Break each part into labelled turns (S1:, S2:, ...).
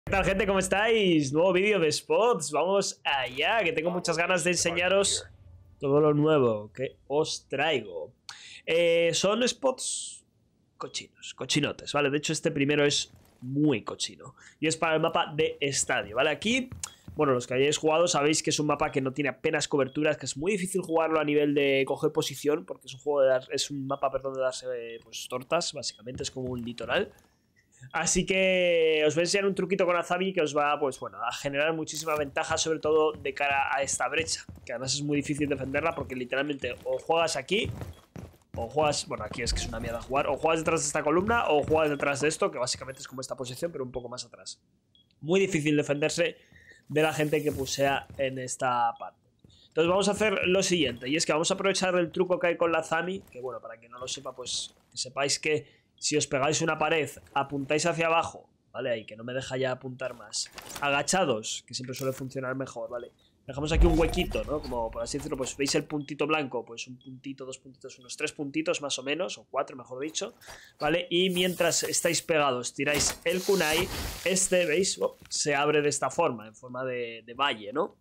S1: ¿Qué tal, gente? ¿Cómo estáis? Nuevo vídeo de spots. Vamos allá, que tengo muchas ganas de enseñaros todo lo nuevo que os traigo. Son spots cochinotes, ¿vale? De hecho, este primero es muy cochino. Y es para el mapa de estadio, ¿vale? Aquí, bueno, los que hayáis jugado sabéis que es un mapa que no tiene apenas coberturas, que es muy difícil jugarlo a nivel de coger posición, porque es un juego es un mapa, perdón, de darse pues tortas, básicamente, es como un litoral. Así que os voy a enseñar un truquito con Azami que os va, pues bueno, a generar muchísima ventaja, sobre todo de cara a esta brecha, que además es muy difícil defenderla porque literalmente o juegas aquí, o juegas, bueno, aquí es que es una mierda jugar, o juegas detrás de esta columna o juegas detrás de esto, que básicamente es como esta posición, pero un poco más atrás. Muy difícil defenderse de la gente que pusea en esta parte. Entonces vamos a hacer lo siguiente, y es que vamos a aprovechar el truco que hay con la Azami, que bueno, para quien no lo sepa, pues que sepáis que si os pegáis una pared, apuntáis hacia abajo, ¿vale? Ahí, que no me deja ya apuntar más. Agachados, que siempre suele funcionar mejor, ¿vale? Dejamos aquí un huequito, ¿no? Como por así decirlo, pues veis el puntito blanco, pues un puntito, dos puntitos, unos 3 puntitos más o menos, o 4 mejor dicho, ¿vale? Y mientras estáis pegados, tiráis el kunai, ¿veis? Oh, se abre de esta forma, en forma de valle, ¿no?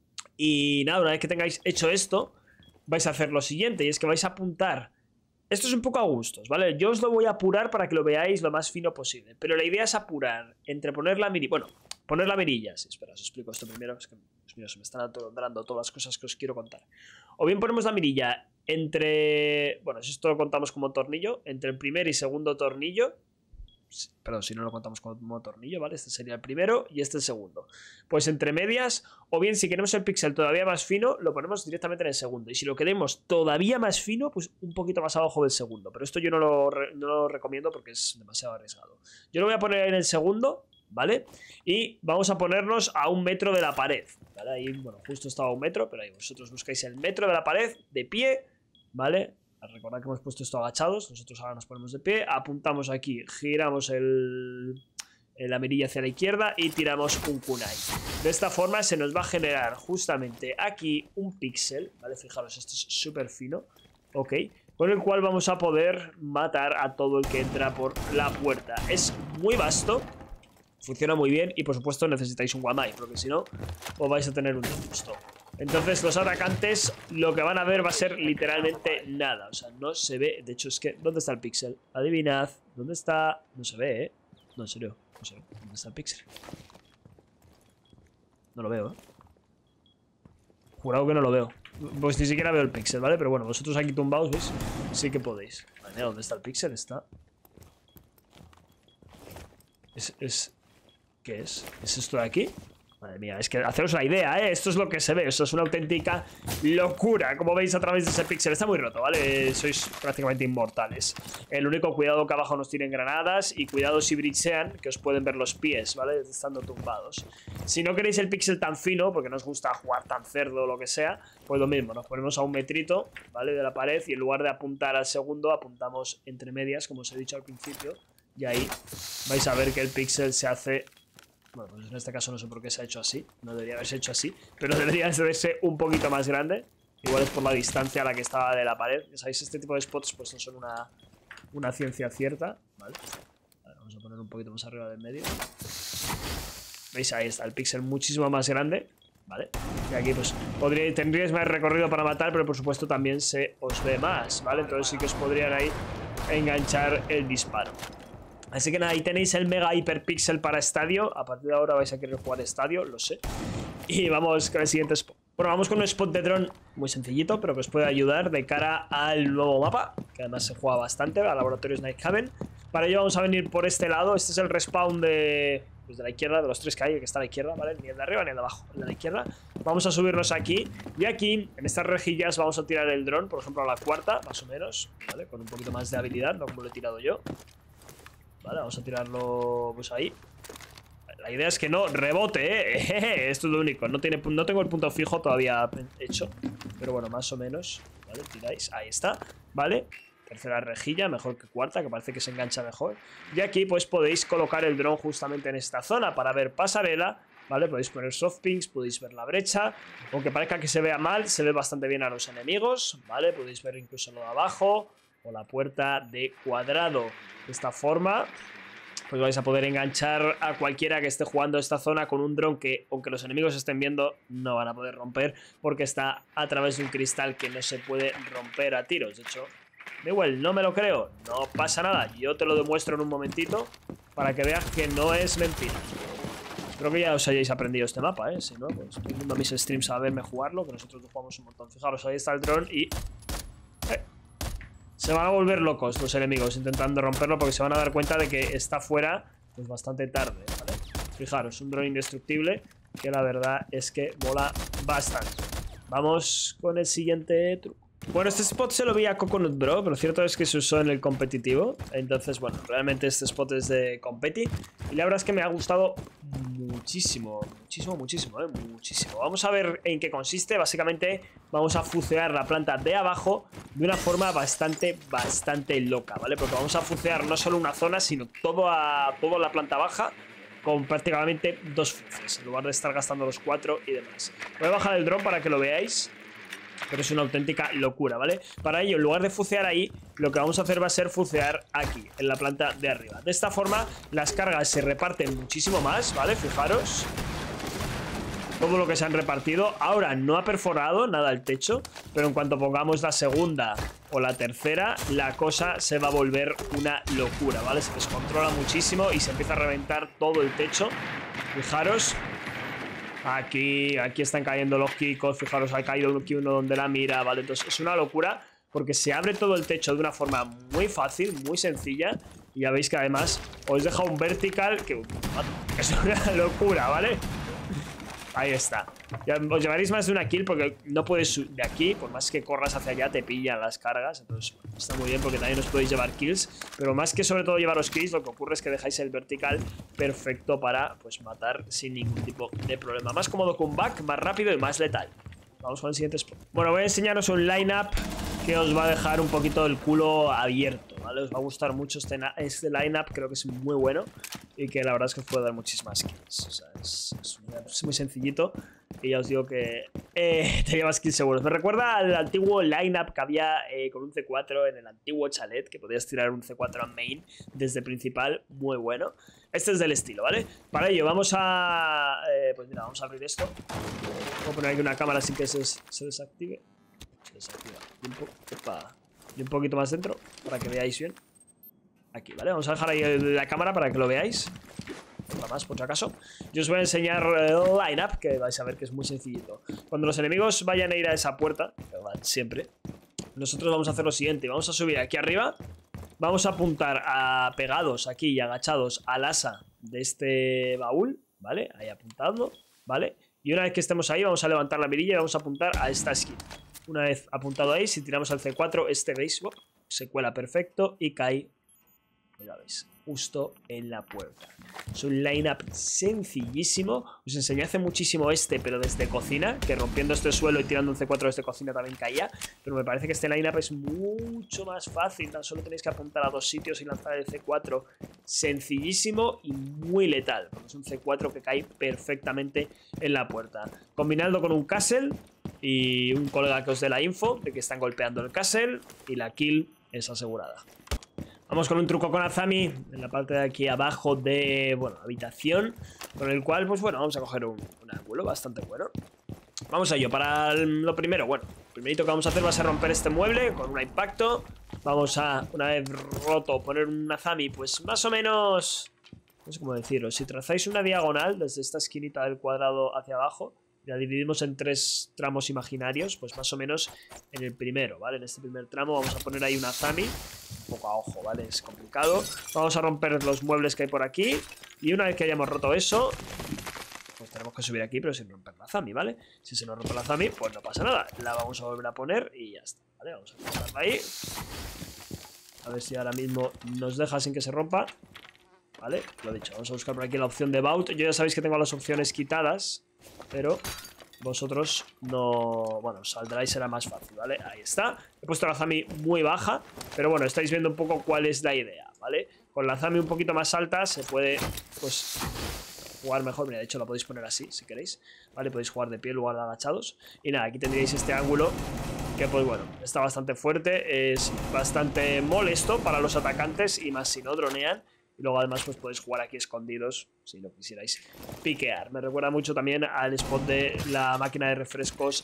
S1: Y nada, una vez que tengáis hecho esto, vais a hacer lo siguiente, y es que vais a apuntar. Esto es un poco a gustos, ¿vale? Yo os lo voy a apurar para que lo veáis lo más fino posible. Pero la idea es apurar entre poner la mirilla... Bueno, poner la mirilla. Sí, espera, os explico esto primero. Es que, Dios mío, se me están atolondrando todas las cosas que os quiero contar. O bien ponemos la mirilla entre... Bueno, si esto lo contamos como tornillo. Entre el primer y segundo tornillo. Perdón, si no lo contamos como tornillo, ¿vale? Este sería el primero y este el segundo. Pues entre medias, o bien si queremos el píxel todavía más fino, lo ponemos directamente en el segundo. Y si lo queremos todavía más fino, pues un poquito más abajo del segundo. Pero esto yo no lo recomiendo porque es demasiado arriesgado. Yo lo voy a poner en el segundo, ¿vale? Y vamos a ponernos a 1 metro de la pared, ¿vale? Ahí, bueno, justo estaba a 1 metro, pero ahí vosotros buscáis el metro de la pared, de pie, ¿vale? Recordad que hemos puesto esto agachados. Nosotros ahora nos ponemos de pie, apuntamos aquí, giramos la mirilla hacia la izquierda y tiramos un kunai. De esta forma se nos va a generar justamente aquí un píxel, ¿vale? Fijaros, esto es súper fino, ¿ok? Con el cual vamos a poder matar a todo el que entra por la puerta. Es muy vasto, funciona muy bien y por supuesto necesitáis un guamai, porque si no os vais a tener un disgusto. Entonces los atacantes lo que van a ver va a ser literalmente nada. O sea, no se ve. De hecho es que... ¿Dónde está el píxel? Adivinad. ¿Dónde está? No se ve, ¿eh? No, en serio. No se ve. ¿Dónde está el píxel? No lo veo, ¿eh? Jurado que no lo veo. Pues ni siquiera veo el píxel, ¿vale? Pero bueno, vosotros aquí tumbados, ¿veis? Sí que podéis. Vale, ¿dónde está el píxel? Está... ¿Qué es? ¿Es esto de aquí? Madre mía, es que haceros la idea, ¿eh? Esto es lo que se ve, esto es una auténtica locura. Como veis a través de ese píxel, está muy roto, ¿vale? Sois prácticamente inmortales. El único cuidado que abajo nos tiren granadas y cuidado si bridgean, que os pueden ver los pies, ¿vale? Estando tumbados. Si no queréis el píxel tan fino, porque no os gusta jugar tan cerdo o lo que sea, pues lo mismo, nos ponemos a 1 metrito, ¿vale? De la pared y en lugar de apuntar al segundo, apuntamos entre medias, como os he dicho al principio. Y ahí vais a ver que el píxel se hace... Bueno, pues en este caso no sé por qué se ha hecho así. No debería haberse hecho así. Pero debería verse un poquito más grande. Igual es por la distancia a la que estaba de la pared. Ya sabéis, este tipo de spots pues no son una ciencia cierta. Vale. Vamos a poner un poquito más arriba del medio. ¿Veis? Ahí está el píxel muchísimo más grande. ¿Vale? Y aquí pues tendríais más recorrido para matar, pero por supuesto también se os ve más, ¿vale? Entonces sí que os podrían ahí enganchar el disparo. Así que nada, ahí tenéis el mega hiperpíxel para estadio. A partir de ahora vais a querer jugar estadio, lo sé. Y vamos con el siguiente spot. Bueno, vamos con un spot de dron muy sencillito, pero que os puede ayudar de cara al nuevo mapa, que además se juega bastante, a Laboratorios Nighthaven. Para ello vamos a venir por este lado. Este es el respawn de la izquierda, de los 3 que hay, que está a la izquierda, ¿vale? Ni el de arriba ni el de abajo, el de la izquierda. Vamos a subirnos aquí. Y aquí, en estas rejillas, vamos a tirar el dron, por ejemplo, a la cuarta, más o menos, ¿vale? Con un poquito más de habilidad, no como lo he tirado yo. Vale, vamos a tirarlo pues ahí. La idea es que no rebote, ¿eh? Esto es lo único. No tengo el punto fijo todavía hecho. Pero bueno, más o menos. Vale, tiráis. Ahí está. Vale. Tercera rejilla, mejor que cuarta, que parece que se engancha mejor. Y aquí pues podéis colocar el dron justamente en esta zona para ver pasarela. ¿Vale? Podéis poner softpings, podéis ver la brecha. Aunque parezca que se vea mal, se ve bastante bien a los enemigos. ¿Vale? Podéis ver incluso lo de abajo. O la puerta de cuadrado. De esta forma. pues vais a poder enganchar a cualquiera que esté jugando esta zona con un dron que, aunque los enemigos estén viendo, no van a poder romper porque está a través de un cristal que no se puede romper a tiros. De hecho, igual, no me lo creo, no pasa nada. Yo te lo demuestro en un momentito para que veas que no es mentira. Espero que ya os hayáis aprendido este mapa, ¿eh? Si no, pues todo el mundo a mis streams a verme jugarlo, que nosotros lo jugamos un montón. Fijaros, ahí está el dron y... se van a volver locos los enemigos intentando romperlo porque se van a dar cuenta de que está fuera pues bastante tarde, ¿vale? Fijaros, un dron indestructible que la verdad es que mola bastante. Vamos con el siguiente truco. Bueno, este spot se lo vi a Coconut Bro, pero cierto es que se usó en el competitivo. Entonces, bueno, realmente este spot es de competi. Y la verdad es que me ha gustado muchísimo, muchísimo. Vamos a ver en qué consiste. Básicamente vamos a fucear la planta de abajo de una forma bastante loca, ¿vale? Porque vamos a fucear no solo una zona, sino toda la planta baja con prácticamente 2 fuces, en lugar de estar gastando los 4 y demás. Voy a bajar el dron para que lo veáis. Pero es una auténtica locura, ¿vale? Para ello, en lugar de fucear ahí, lo que vamos a hacer va a ser fucear aquí, en la planta de arriba. De esta forma, las cargas se reparten muchísimo más, ¿vale? Fijaros todo lo que se han repartido. Ahora no ha perforado nada el techo, pero en cuanto pongamos la segunda o la tercera, la cosa se va a volver una locura, ¿vale? Se descontrola muchísimo y se empieza a reventar todo el techo. Fijaros. Aquí están cayendo los kikos. Fijaros, ha caído uno donde la mira, ¿vale? Entonces es una locura porque se abre todo el techo de una forma muy fácil, muy sencilla. Y ya veis que además os deja un vertical que es una locura, ¿vale? Ahí está. Ya os llevaréis más de una kill porque no puedes subir de aquí. Por más que corras hacia allá te pillan las cargas. Entonces está muy bien porque también os podéis llevar kills. Pero más que sobre todo llevaros kills, lo que ocurre es que dejáis el vertical perfecto para pues matar sin ningún tipo de problema. Más cómodo que un back, más rápido y más letal. Vamos con el siguiente spot. Bueno, voy a enseñaros un lineup que os va a dejar un poquito el culo abierto, ¿vale? Os va a gustar mucho este lineup, creo que es muy bueno y que la verdad es que os puede dar muchísimas kills. O sea, es muy sencillito y ya os digo que te llevas kills seguros. Me recuerda al antiguo lineup que había con un C4 en el antiguo chalet, que podías tirar un C4 a main desde principal, muy bueno. Este es del estilo, ¿vale? Para ello vamos a... pues mira, vamos a abrir esto. Voy a poner aquí una cámara sin que se desactive. Se desactiva. Y un poquito más dentro para que veáis bien. Aquí, ¿vale? Vamos a dejar ahí la cámara para que lo veáis. Nada más, por si acaso. Yo os voy a enseñar el lineup, que vais a ver que es muy sencillito. Cuando los enemigos vayan a ir a esa puerta, que van siempre, nosotros vamos a hacer lo siguiente. Vamos a subir aquí arriba. Vamos a apuntar a pegados aquí y agachados al asa de este baúl, ¿vale? Ahí apuntando, ¿vale? Y una vez que estemos ahí vamos a levantar la mirilla y vamos a apuntar a esta esquina. Una vez apuntado ahí, si tiramos al C4, este veis, se cuela perfecto y cae, ya veis, justo en la puerta. Es un lineup sencillísimo. Os enseñé hace muchísimo pero desde cocina, que rompiendo este suelo y tirando un C4 desde cocina también caía. Pero me parece que este lineup es mucho más fácil. Tan solo tenéis que apuntar a 2 sitios y lanzar el C4. Sencillísimo y muy letal, porque es un C4 que cae perfectamente en la puerta. Combinando con un castle y un colega que os dé la info de que están golpeando el castle y la kill es asegurada. Vamos con un truco con Azami en la parte de aquí abajo de, bueno, habitación, con el cual, pues bueno, vamos a coger un ángulo bastante bueno. Vamos a ello. Para lo primero, bueno, lo primerito que vamos a hacer va a ser romper este mueble con un impacto. Vamos a, una vez roto, poner un Azami, pues más o menos, no sé cómo decirlo, si trazáis una diagonal desde esta esquinita del cuadrado hacia abajo, la dividimos en 3 tramos imaginarios, pues más o menos en el primero, ¿vale? En este primer tramo vamos a poner ahí un Azami, un poco a ojo, ¿vale? Es complicado. Vamos a romper los muebles que hay por aquí y una vez que hayamos roto eso, pues tenemos que subir aquí, pero sin romper la Azami, ¿vale? Si se nos rompe la Azami, pues no pasa nada. La vamos a volver a poner y ya está, ¿vale? Vamos a colocarla ahí. A ver si ahora mismo nos deja sin que se rompa. ¿Vale? Lo dicho, vamos a buscar por aquí la opción de Vault. Yo ya sabéis que tengo las opciones quitadas, pero vosotros no... Bueno, saldrá y será más fácil, ¿vale? Ahí está. He puesto la Azami muy baja, pero bueno, estáis viendo un poco cuál es la idea, ¿vale? Con la Azami un poquito más alta se puede, pues, jugar mejor. Mira, de hecho la podéis poner así, si queréis, ¿vale? Podéis jugar de pie en lugar de agachados. Y nada, aquí tendríais este ángulo que, pues bueno, está bastante fuerte. Es bastante molesto para los atacantes y más si no dronean. Y luego además pues podéis jugar aquí escondidos si lo quisierais piquear. Me recuerda mucho también al spot de la máquina de refrescos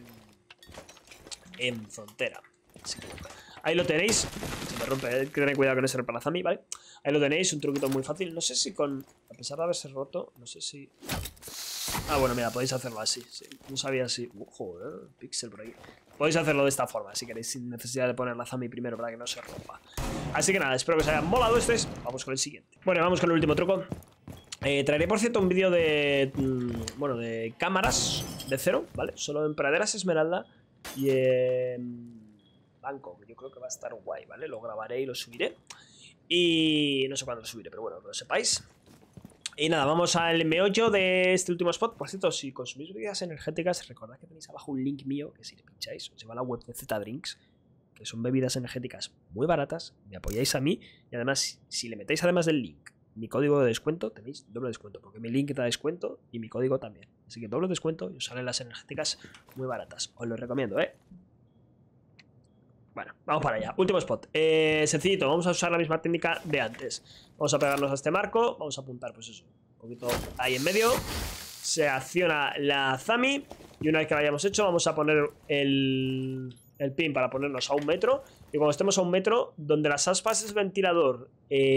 S1: en Frontera. Así que ahí lo tenéis. Se me rompe, hay que tener cuidado que no se rompa la Zami, ¿vale? Ahí lo tenéis, un truquito muy fácil. No sé si con... A pesar de haberse roto, no sé si... Ah, bueno, mira, podéis hacerlo así. Sí. No sabía si... joder, pixel por ahí. Podéis hacerlo de esta forma, si queréis, sin necesidad de poner la Zami primero para que no se rompa. Así que nada, espero que os haya molado este. Vamos con el siguiente. Bueno, vamos con el último truco. Traeré, por cierto, un vídeo de... bueno, de cámaras de cero, ¿vale? Solo en Praderas Esmeralda y en... Bangkok. Yo creo que va a estar guay, ¿vale? Lo grabaré y lo subiré. Y no sé cuándo lo subiré, pero bueno, que lo sepáis. Y nada, vamos al meollo de este último spot. Por cierto, si consumís bebidas energéticas, recordad que tenéis abajo un link mío, que si le pincháis, os lleva a la web de Z-Drinks, que son bebidas energéticas muy baratas, me apoyáis a mí, y además, si le metéis además del link mi código de descuento, tenéis doble descuento, porque mi link da descuento y mi código también. Así que doble descuento y os salen las energéticas muy baratas. Os lo recomiendo, ¿eh? Bueno, vamos para allá. Último spot. Sencillito, vamos a usar la misma técnica de antes. Vamos a pegarnos a este marco, vamos a apuntar, pues eso, un poquito ahí en medio. Se acciona la Zami y una vez que lo hayamos hecho, vamos a poner el pin para ponernos a 1 metro. Y cuando estemos a 1 metro, donde las aspas del ventilador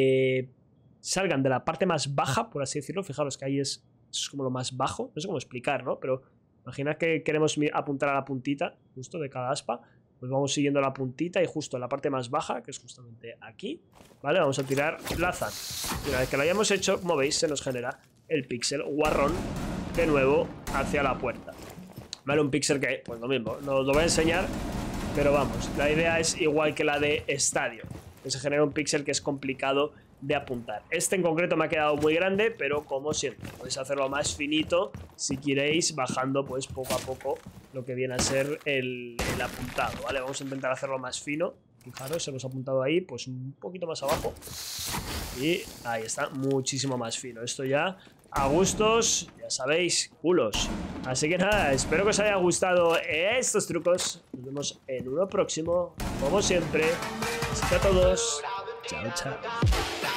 S1: salgan de la parte más baja, por así decirlo, fijaros que ahí es como lo más bajo, no sé cómo explicar, ¿no? Pero imaginad que queremos apuntar a la puntita justo de cada aspa. Pues vamos siguiendo la puntita y justo en la parte más baja, que es justamente aquí, ¿vale? Vamos a tirar la Zami. Y una vez que lo hayamos hecho, como veis, se nos genera el píxel guarrón de nuevo hacia la puerta. ¿Vale? Un píxel que, pues lo mismo, no os lo voy a enseñar, pero vamos, la idea es igual que la de estadio, que se genera un píxel que es complicado de apuntar. Este en concreto me ha quedado muy grande, pero como siempre, podéis hacerlo más finito si queréis, bajando pues poco a poco lo que viene a ser el apuntado, ¿vale? Vamos a intentar hacerlo más fino. Fijaros, hemos apuntado ahí, pues un poquito más abajo. Y ahí está, muchísimo más fino. Esto ya a gustos, ya sabéis, culos. Así que nada, espero que os haya gustado estos trucos. Nos vemos en uno próximo, como siempre. Así que a todos, chao, chao.